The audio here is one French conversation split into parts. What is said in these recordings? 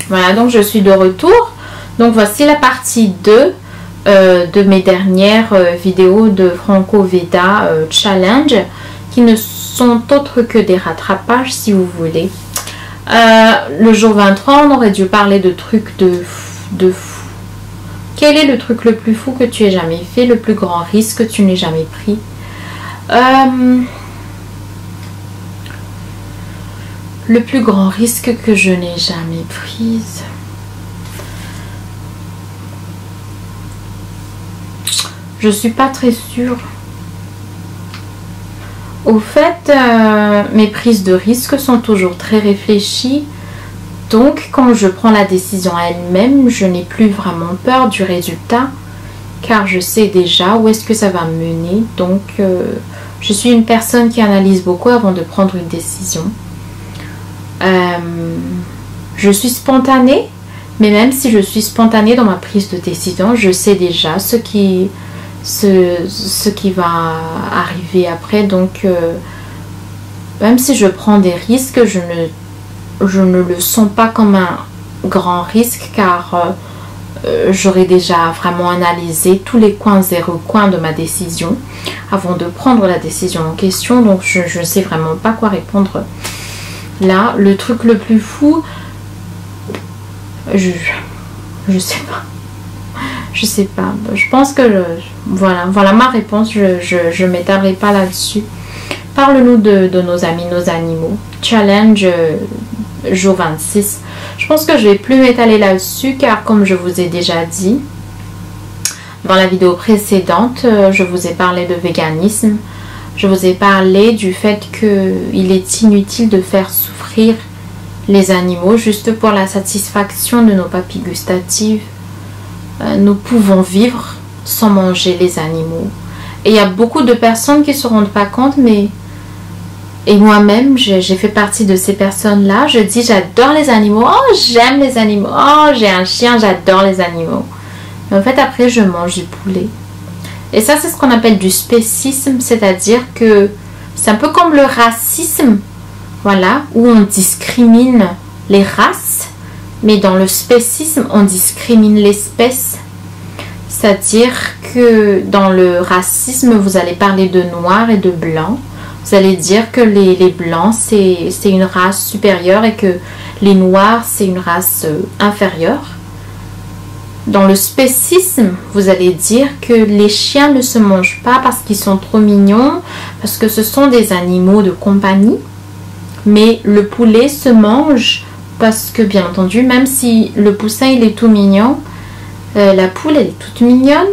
Voilà, donc je suis de retour. Donc voici la partie 2 de mes dernières vidéos de Franco Veda Challenge, qui ne sont autres que des rattrapages si vous voulez. Le jour 23, on aurait dû parler de trucs de fou. Quel est le truc le plus fou que tu aies jamais fait, le plus grand risque que tu n'aies jamais pris? Le plus grand risque que je n'ai jamais pris. Je suis pas très sûre. Au fait, mes prises de risque sont toujours très réfléchies. Donc, quand je prends la décision elle-même, je n'ai plus vraiment peur du résultat. Car je sais déjà où est-ce que ça va me mener. Donc, je suis une personne qui analyse beaucoup avant de prendre une décision. Je suis spontanée. Mais même si je suis spontanée dans ma prise de décision, je sais déjà ce qui va arriver après. Donc même si je prends des risques, je ne le sens pas comme un grand risque, car j'aurais déjà vraiment analysé tous les coins et recoins de ma décision avant de prendre la décision en question. Donc je ne sais vraiment pas quoi répondre là. Le truc le plus fou, je sais pas. Je sais pas. Je pense que voilà ma réponse. Je m'étalerai pas là-dessus. Parle-nous de nos amis, nos animaux. Challenge jour 26. Je pense que je vais plus m'étaler là-dessus, car comme je vous ai déjà dit dans la vidéo précédente, je vous ai parlé de véganisme. Je vous ai parlé du fait qu'il est inutile de faire souffrir les animaux juste pour la satisfaction de nos papilles gustatives. Nous pouvons vivre sans manger les animaux. Et il y a beaucoup de personnes qui ne se rendent pas compte, mais... Et moi-même, j'ai fait partie de ces personnes-là. Je dis, j'adore les animaux. Oh, j'aime les animaux. Oh, j'ai un chien, j'adore les animaux. Mais en fait, après, je mange du poulet. Et ça, c'est ce qu'on appelle du spécisme. C'est-à-dire que c'est un peu comme le racisme. Voilà, où on discrimine les races. Mais dans le spécisme, on discrimine l'espèce. C'est-à-dire que dans le racisme, vous allez parler de noir et de blanc. Vous allez dire que les blancs, c'est une race supérieure et que les noirs, c'est une race inférieure. Dans le spécisme, vous allez dire que les chiens ne se mangent pas parce qu'ils sont trop mignons, parce que ce sont des animaux de compagnie. Mais le poulet se mange parce que, bien entendu, même si le poussin il est tout mignon, la poule elle est toute mignonne,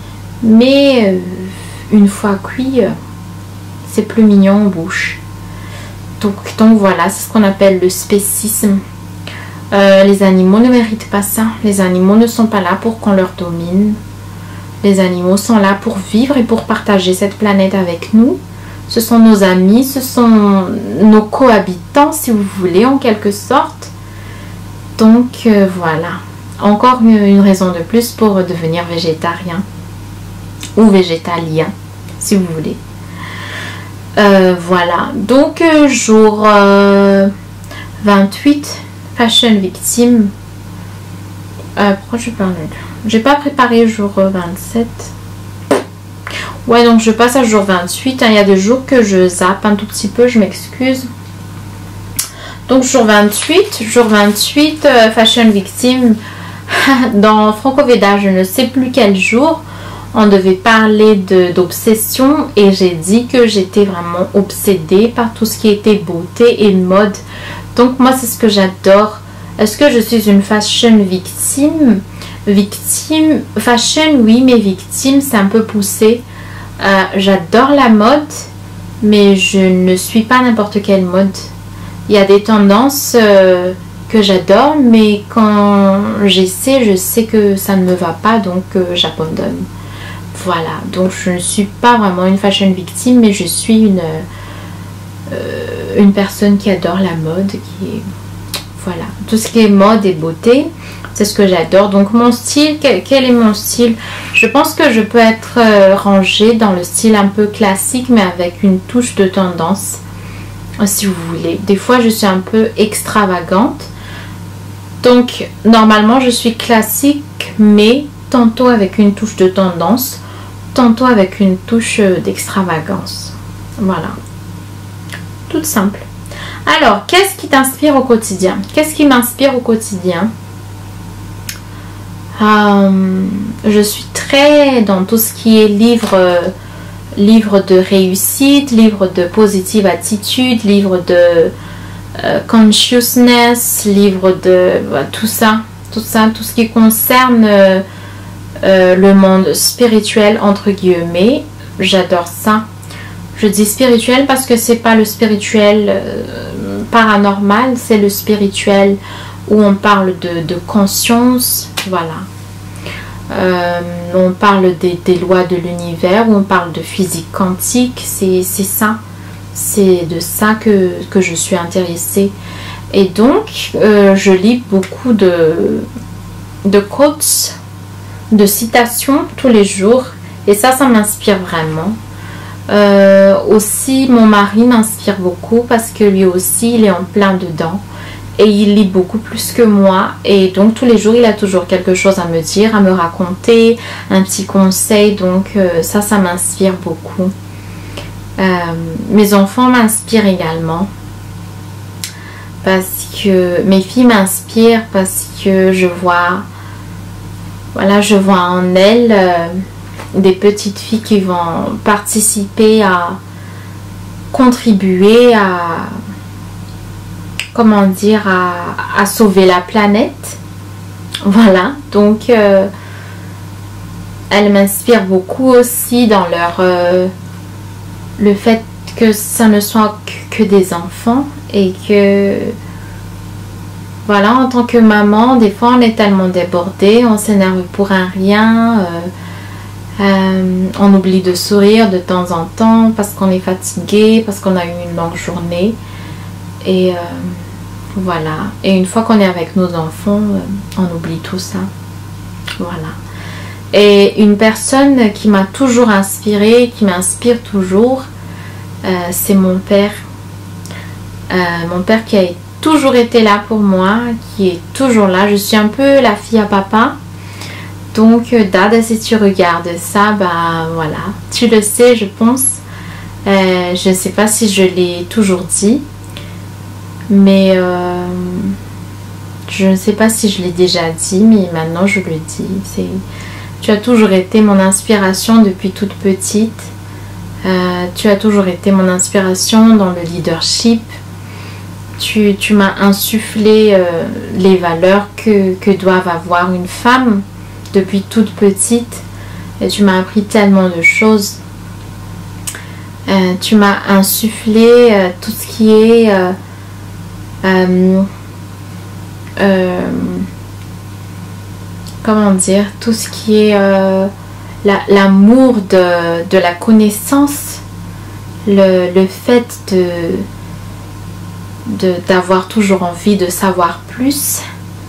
mais une fois cuit, c'est plus mignon en bouche. Donc voilà, c'est ce qu'on appelle le spécisme. Les animaux ne méritent pas ça. Les animaux ne sont pas là pour qu'on leur domine. Les animaux sont là pour vivre et pour partager cette planète avec nous. Ce sont nos amis, ce sont nos cohabitants, si vous voulez, en quelque sorte. Donc voilà, encore une raison de plus pour devenir végétarien ou végétalien, si vous voulez. Voilà, donc jour 28, Fashion Victime. Pourquoi je parle? J'ai pas préparé jour 27. Ouais, donc je passe à jour 28. Il y a des jours que je zappe un tout petit peu, je m'excuse. Donc jour 28, Fashion Victime. Dans Franco Veda, je ne sais plus quel jour, on devait parler d'obsession et j'ai dit que j'étais vraiment obsédée par tout ce qui était beauté et mode. Donc moi, c'est ce que j'adore. Est-ce que je suis une fashion victime? Victime, fashion, oui, mais victime, c'est un peu poussé. J'adore la mode, mais je ne suis pas n'importe quelle mode. Il y a des tendances que j'adore, mais quand j'essaie, je sais que ça ne me va pas, donc j'abandonne. Voilà, donc je ne suis pas vraiment une fashion victime, mais je suis une personne qui adore la mode, voilà, tout ce qui est mode et beauté, c'est ce que j'adore. Donc mon style, quel est mon style? Je pense que je peux être rangée dans le style un peu classique, mais avec une touche de tendance, si vous voulez. Des fois, je suis un peu extravagante. Donc, normalement, je suis classique, mais tantôt avec une touche de tendance, tantôt avec une touche d'extravagance. Voilà. Tout simple. Alors, qu'est-ce qui t'inspire au quotidien? Qu'est-ce qui m'inspire au quotidien? Je suis très dans tout ce qui est livre de réussite, livre de positive attitude, livre de consciousness, livre de tout ça, tout ce qui concerne le monde spirituel entre guillemets. J'adore ça. Je dis spirituel parce que c'est pas le spirituel paranormal, c'est le spirituel où on parle de conscience, voilà. On parle des lois de l'univers, où on parle de physique quantique, c'est ça. C'est de ça que je suis intéressée. Et donc, je lis beaucoup de quotes, de citations tous les jours. Et ça m'inspire vraiment. Aussi, mon mari m'inspire beaucoup parce que lui aussi, il est en plein dedans. Et il lit beaucoup plus que moi. Et donc, tous les jours, il a toujours quelque chose à me dire, à me raconter, un petit conseil. Donc, ça m'inspire beaucoup. Mes enfants m'inspirent également. Parce que mes filles m'inspirent parce que je vois en elles des petites filles qui vont participer à contribuer à, comment dire, à sauver la planète. Voilà, donc elles m'inspirent beaucoup aussi dans le fait que ça ne soit que des enfants et que voilà, en tant que maman, des fois on est tellement débordé, on s'énerve pour un rien, on oublie de sourire de temps en temps parce qu'on est fatigué, parce qu'on a eu une longue journée. Et voilà. Et une fois qu'on est avec nos enfants, on oublie tout ça. Voilà. Et une personne qui m'a toujours inspirée, qui m'inspire toujours, c'est mon père. Mon père qui a toujours été là pour moi, qui est toujours là. Je suis un peu la fille à papa. Donc, Dad, si tu regardes ça, bah voilà. Tu le sais, je pense. Je ne sais pas si je l'ai toujours dit. Mais je ne sais pas si je l'ai déjà dit, mais maintenant je le dis. Tu as toujours été mon inspiration depuis toute petite. Tu as toujours été mon inspiration dans le leadership. Tu m'as insufflé les valeurs que doivent avoir une femme depuis toute petite. Et tu m'as appris tellement de choses. Tu m'as insufflé tout ce qui est... comment dire, tout ce qui est l'amour de la connaissance, le fait d'avoir toujours envie de savoir plus,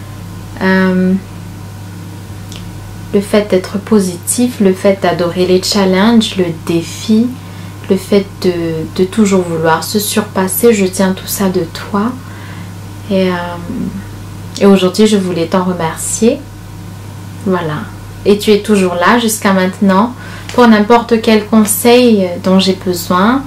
le fait d'être positif, le fait d'adorer les challenges, le défi, le fait de toujours vouloir se surpasser. Je tiens tout ça de toi. Et aujourd'hui, je voulais t'en remercier. Voilà. Et tu es toujours là jusqu'à maintenant. Pour n'importe quel conseil dont j'ai besoin,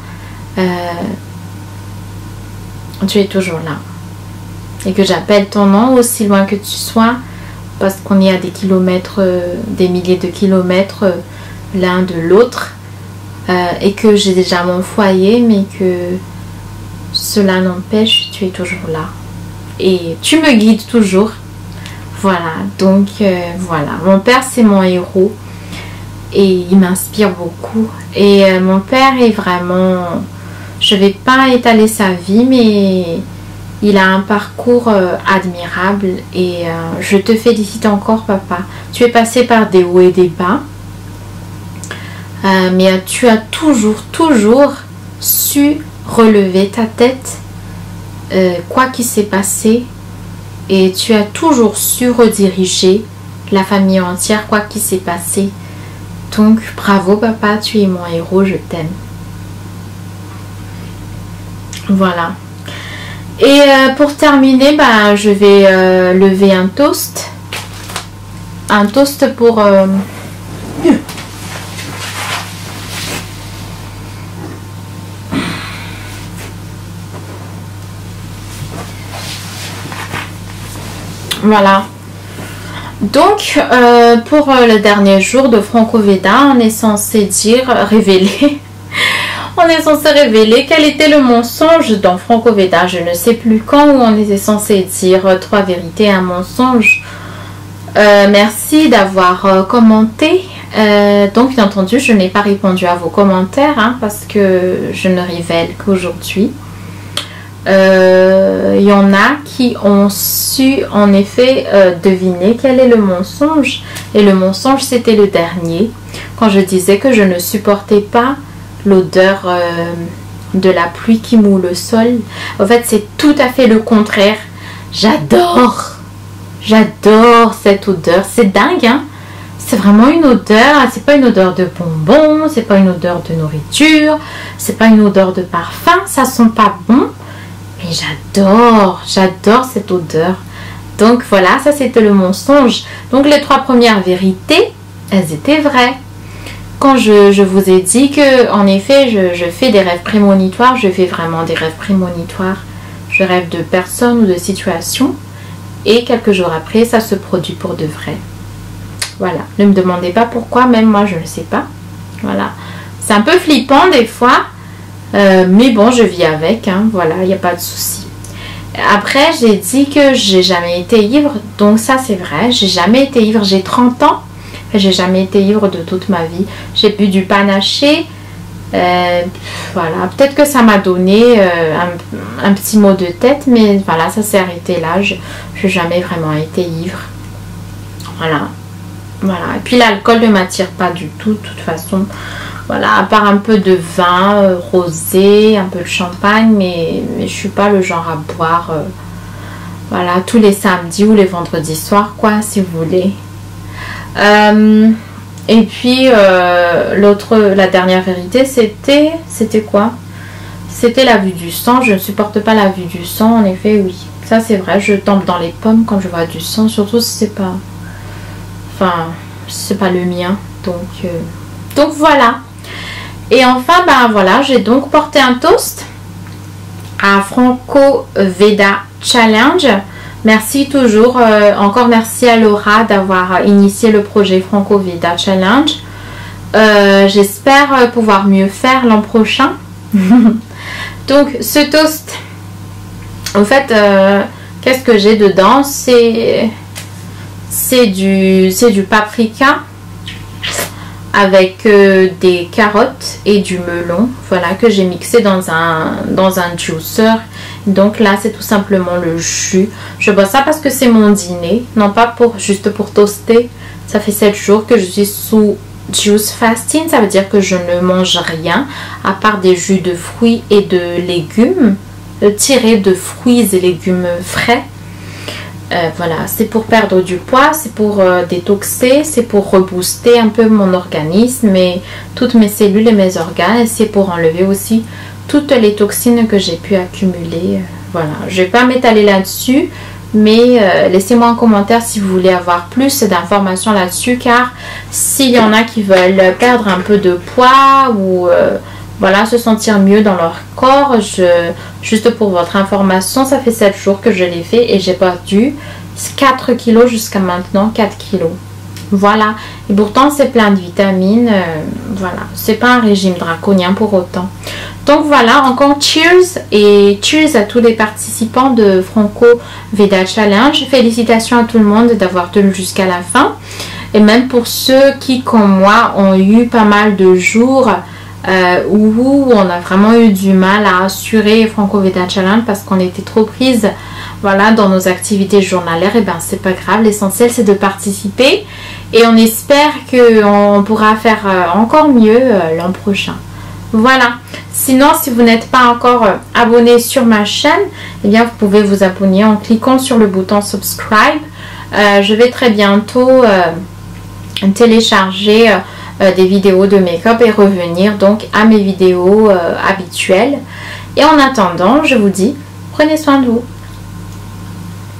tu es toujours là. Et que j'appelle ton nom aussi loin que tu sois. Parce qu'on est à des kilomètres, des milliers de kilomètres l'un de l'autre. Et que j'ai déjà mon foyer, mais que cela n'empêche, tu es toujours là. Et tu me guides toujours. Voilà, donc voilà. Mon père, c'est mon héros. Et il m'inspire beaucoup. Et mon père est vraiment... Je ne vais pas étaler sa vie, mais il a un parcours admirable. Et je te félicite encore, papa. Tu es passé par des hauts et des bas. Mais tu as toujours su relever ta tête, quoi qu'il s'est passé, et tu as toujours su rediriger la famille entière, quoi qu'il s'est passé. Donc bravo papa, tu es mon héros, je t'aime. Voilà. Et pour terminer, ben, je vais lever un toast. Un toast pour... Voilà. Donc, pour le dernier jour de Franco Veda, on est censé dire, révéler... On est censé révéler quel était le mensonge dans Franco Veda. Je ne sais plus quand où on était censé dire 3 vérités et un mensonge. Merci d'avoir commenté. Donc bien entendu, je n'ai pas répondu à vos commentaires hein, parce que je ne révèle qu'aujourd'hui. Il y en a qui ont su en effet deviner quel est le mensonge. Et le mensonge, c'était le dernier. Quand je disais que je ne supportais pas l'odeur de la pluie qui moue le sol. En fait, c'est tout à fait le contraire. J'adore cette odeur. C'est dingue, hein? C'est vraiment une odeur. C'est pas une odeur de bonbons, c'est pas une odeur de nourriture, c'est pas une odeur de parfum. Ça sent pas bon, mais j'adore cette odeur. Donc voilà, ça c'était le mensonge. Donc les 3 premières vérités, elles étaient vraies. Quand je vous ai dit que, en effet, je fais des rêves prémonitoires, je fais vraiment des rêves prémonitoires. Je rêve de personnes ou de situations. Et quelques jours après, ça se produit pour de vrai. Voilà. Ne me demandez pas pourquoi, même moi, je ne sais pas. Voilà. C'est un peu flippant des fois. Mais bon, je vis avec. Hein, voilà, il n'y a pas de souci. Après, j'ai dit que j'ai jamais été ivre. Donc ça, c'est vrai. J'ai jamais été ivre. J'ai 30 ans. J'ai jamais été ivre de toute ma vie. J'ai bu du panaché. Voilà. Peut-être que ça m'a donné un petit mot de tête. Mais voilà, ça s'est arrêté là. Je n'ai jamais vraiment été ivre. Voilà. Voilà. Et puis l'alcool ne m'attire pas du tout. De toute façon. Voilà. À part un peu de vin rosé. Un peu de champagne. Mais je ne suis pas le genre à boire. Voilà. Tous les samedis ou les vendredis soirs. Quoi. Si vous voulez. Et puis la dernière vérité c'était quoi? C'était la vue du sang. Je ne supporte pas la vue du sang. En effet, oui, ça c'est vrai, je tombe dans les pommes quand je vois du sang, surtout si c'est pas c'est pas le mien, donc voilà. Et enfin ben voilà, j'ai donc porté un toast à Franco Veda Challenge. Merci toujours, encore merci à Laura d'avoir initié le projet Franco Veda Challenge. J'espère pouvoir mieux faire l'an prochain. Donc ce toast, en fait, qu'est-ce que j'ai dedans? C'est du paprika avec des carottes et du melon, voilà, que j'ai mixé dans un juicer. Donc là c'est tout simplement le jus. Je bois ça parce que c'est mon dîner, non pas juste pour toaster. Ça fait 7 jours que je suis sous juice fasting, ça veut dire que je ne mange rien à part des jus de fruits et de légumes tirés de fruits et légumes frais. Voilà, c'est pour perdre du poids, c'est pour détoxer, c'est pour rebooster un peu mon organisme et toutes mes cellules et mes organes, et c'est pour enlever aussi toutes les toxines que j'ai pu accumuler. Voilà, je ne vais pas m'étaler là-dessus, mais laissez-moi un commentaire si vous voulez avoir plus d'informations là-dessus, car s'il y en a qui veulent perdre un peu de poids ou voilà, se sentir mieux dans leur corps, juste pour votre information, ça fait 7 jours que je l'ai fait et j'ai perdu 4 kilos jusqu'à maintenant, 4 kilos. Voilà, et pourtant c'est plein de vitamines, voilà, c'est pas un régime draconien pour autant. Donc voilà, encore cheers et cheers à tous les participants de Franco Veda Challenge. Félicitations à tout le monde d'avoir tenu jusqu'à la fin. Et même pour ceux qui, comme moi, ont eu pas mal de jours où on a vraiment eu du mal à assurer Franco Veda Challenge parce qu'on était trop prise, voilà, dans nos activités journalières. Et ben c'est pas grave, l'essentiel c'est de participer et on espère qu'on pourra faire encore mieux l'an prochain. Voilà, sinon si vous n'êtes pas encore abonné sur ma chaîne, eh bien vous pouvez vous abonner en cliquant sur le bouton subscribe. Je vais très bientôt télécharger des vidéos de make-up et revenir donc à mes vidéos habituelles. Et en attendant, je vous dis Prenez soin de vous.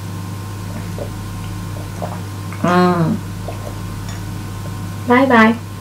Bye bye.